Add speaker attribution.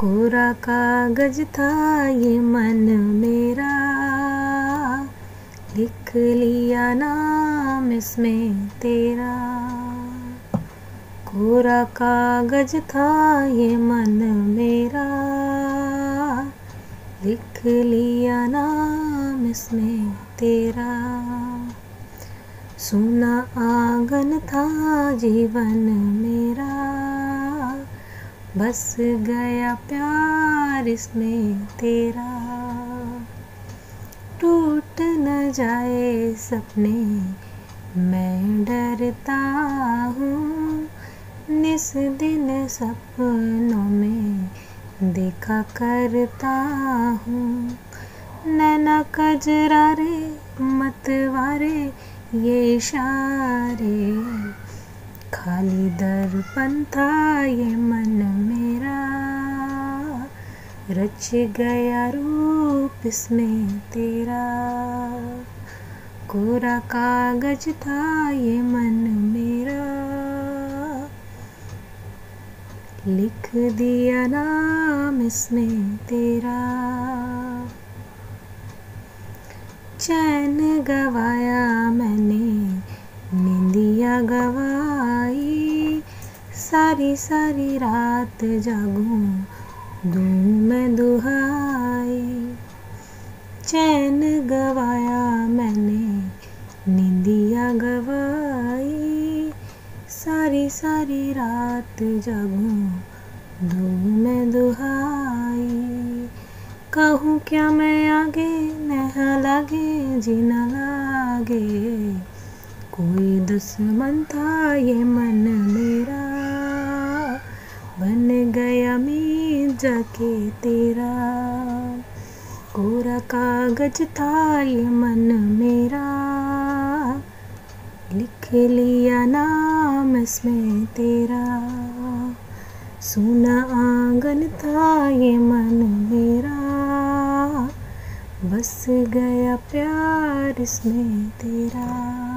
Speaker 1: कोरा कागज था ये मन मेरा, लिख लिया नाम इसमें तेरा। कोरा कागज था ये मन मेरा, लिख लिया नाम इसमें तेरा। सूना आंगन था जीवन मेरा, बस गया प्यार इसमें तेरा। टूट न जाए सपने मैं डरता हूँ, निस दिन सपनों में देखा करता हूँ। नैना कजरारे मतवारे ये इशारे, खाली दर्पण था ये मन मेरा। रच गया रूप इसमें तेरा, कोरा कागज था ये मन मेरा, लिख दिया नाम इसमें तेरा। चैन गवाया मैंने नींदिया गवाई, सारी सारी रात जागूं दूं मैं दुहाई। चैन गवाया मैंने नींदिया गवाई, सारी सारी रात जागूं दूं मैं दुहाई। कहूँ क्या मैं आगे नहा लागे जीना लागे, कोई दुश्मन था ये मन मेरा, बन गया मीत जाके तेरा। कोरा कागज था ये मन मेरा, लिख लिया नाम इसमें तेरा। सूना आंगन था ये मन मेरा, बस गया प्यार इसमें तेरा।